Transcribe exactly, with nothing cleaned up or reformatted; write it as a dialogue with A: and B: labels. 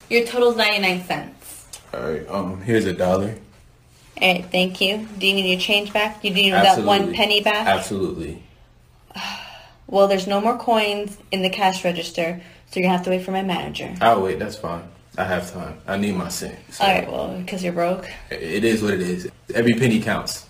A: Your total's ninety-nine cents.
B: Alright, um, here's a dollar.
A: Alright, thank you. Do you need your change back? Do you need
B: Absolutely.
A: that one penny back?
B: Absolutely.
A: Well, there's no more coins in the cash register, so you're going to have to wait for my manager.
B: I'll wait, that's fine. I have time. I need my cent. So
A: Alright, well, because you're broke.
B: it is what it is. Every penny counts.